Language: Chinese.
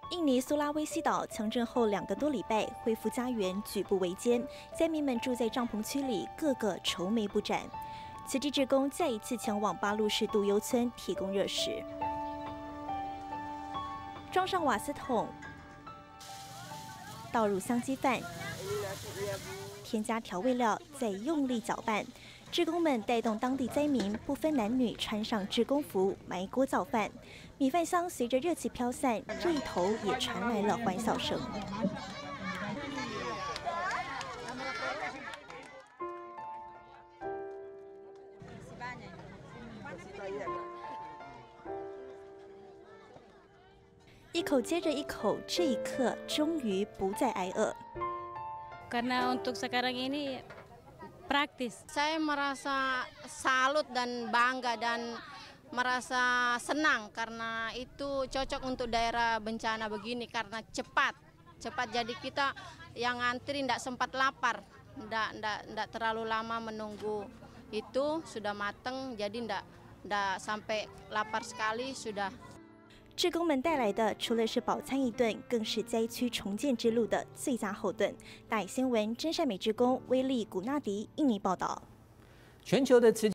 印尼苏拉威西岛强震后2个多礼拜，恢复家园举步维艰，灾民们住在帐篷区里，个个愁眉不展。慈济志工再一次前往八路市渡幽村提供热食，装上瓦斯桶，倒入香鸡饭，添加调味料，再用力搅拌。志工们带动当地灾民，不分男女，穿上志工服，埋锅造饭。米饭香随着热气飘散，这一头也传来了欢笑声。一口接着一口，这一刻终于不再挨饿。 Karena untuk sekarang ini praktis. Saya merasa salut dan bangga dan merasa senang karena itu cocok untuk daerah bencana begini karena cepat jadi kita yang ngantri tidak sempat lapar, tidak terlalu lama menunggu itu sudah mateng jadi tidak sampai lapar sekali sudah. 志工们带来的除了是饱餐一顿，更是灾区重建之路的最佳后盾。大爱新闻真善美志工威利古纳迪印尼报道。 全球的慈